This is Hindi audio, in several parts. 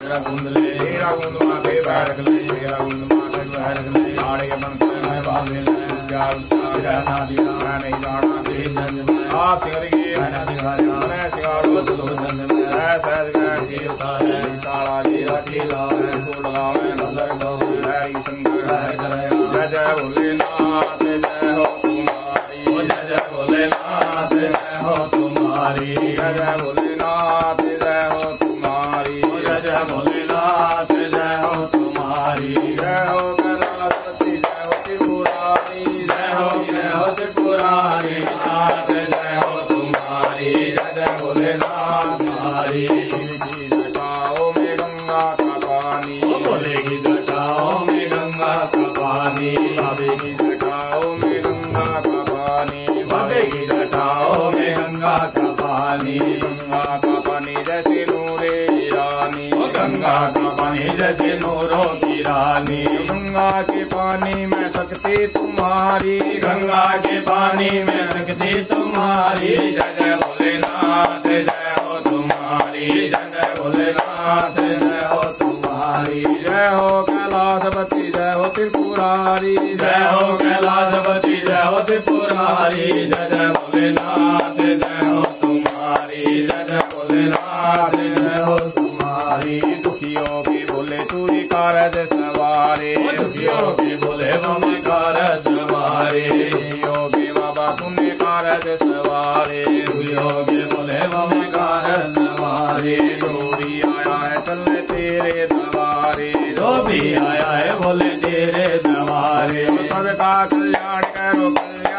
तेरा गुंद ले तेरा गुंद माथे बैठ ले तेरा गुंद माथे बैठ ले आड़े बंद मैं बाबे ले क्या तेरा ना दिया मैं नहीं जाना तेज आ सिंगर की मैं दिखाया मैं सिंगारो तो जन में सहज का जी उतारे ताला जी राखी लावे कोट लावे नजर गावे हरि शंकर है जय जय भोलेनाथ जय हो तुम्हारी जय जय भोलेनाथ जय हो तुम्हारी जय जय भोलेनाथ जय हो तुम्हारी जय जय भोलेनाथ जय हो तुम्हारी जय हो कैलाशपति जय हो त्रिपुरारी जय हो त्रिपुरारी नाथ जय हो तुम्हारी जय जय भोलेनाथ तुम्हारी जटाओं में गंगा का पानी भोले की जटाओं में गंगा का पानी बाबे की जटाओं में गंगा का पानी बाबे की जटाओं में गंगा का पानी जैसे नूरे रानी गंगा का पानी जैसे नूरों की रानी गंगा के पानी में शक्ति तुम्हारी गंगा के पानी में शक्ति तुम्हारी जय जय भोलेनाथ जय हो तुम्हारी जय जय भोलेनाथ जय हो तुम्हारी जय हो कैलाशपति जय हो त्रिपुरारी जय हो कैलाशपति जय हो त्रिपुरारी जय जय भोलेनाथ जय हो तुम्हारी जय जय भोलेनाथ जय हो तुम्हारी दुखियों की बोले तूरी कारज सवारे दुखियों की बोले मम्मी कारज सवारे योगी बाबा तुमने कारज सवारे योगी बोले मम्मी कारज सवारे जो भी आया है चलने तेरे दवारे जो भी आया है बोले तेरे दवारे सबका कल्याण करो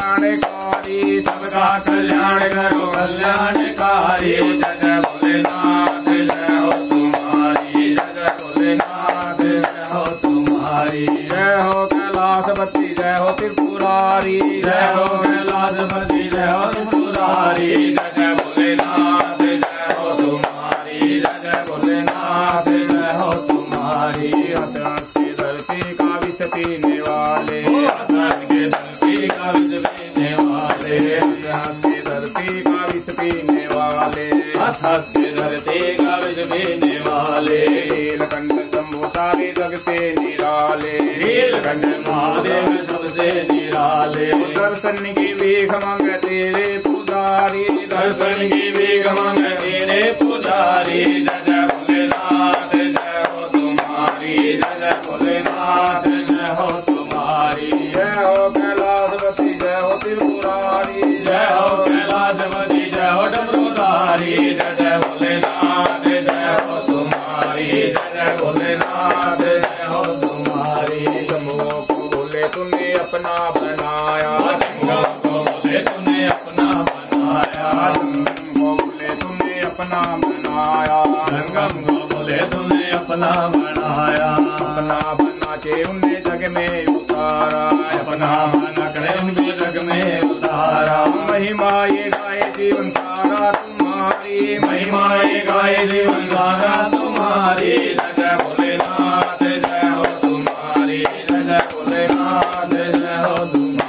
कल्याणकारी सबका कल्याण करो कल्याणकारी जय जय भोलेनाथ जय हो तुम्हारी जय जय भोलेनाथ जय हो तुम्हारी जय हो कैलाशपति जय हो त्रिपुरारी जय हो कैलाशपति जय हो त्रिपुरारी जय जय भोलेनाथ जय हो तुम्हारी जय जय भोलेनाथ जय हो तुम्हारी हंस हंस के धरती का विष पीने वाले हंस हंस के धरती का विष पीने वाले हंस हंस के धरती का विष पीने वाले हंस हंस के धरती का विष पीने वाले नीलकंठ शंभु सारे जग से निराले नीलकंठ महादेव सबसे निराले दर्शन की भीख मांग तेरे पुजारी दर्शन की भीख मांग तेरे पुजारी जय जय भोलेनाथ जय हो तुम्हारी जय जय भोलेनाथ जय हो तुम्हारी जय हो कैलाशपति जय हो त्रिपुरारी जय हो कैलाशपति जय हो त्रिपुरारी जय जय भोलेनाथ जय हो तुम्हारी जय जय भोलेनाथ जय हो तुम्हारी शंभुओं को बोले तुमने अपना बनाया शंभुओं को बोले तुमने अपना बनाया को बोले तुमने अपना बनाया गंगम को बोले तुमने अपना बनाया अपना बना के उनने जग में उतारा अपना बना करे उनके जग में उतारा महिमा ये गाए जीवन सारा तुम्हारी महिमा ये गाए जीवन सारा तुम्हारी जय जय भोलेनाथ जय हो तुम्हारी जय जय भोलेनाथ जय हो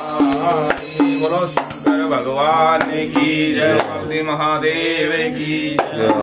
तुम्हारी बोलो शंकर भगवान की जय भक्ति महादेव की जय।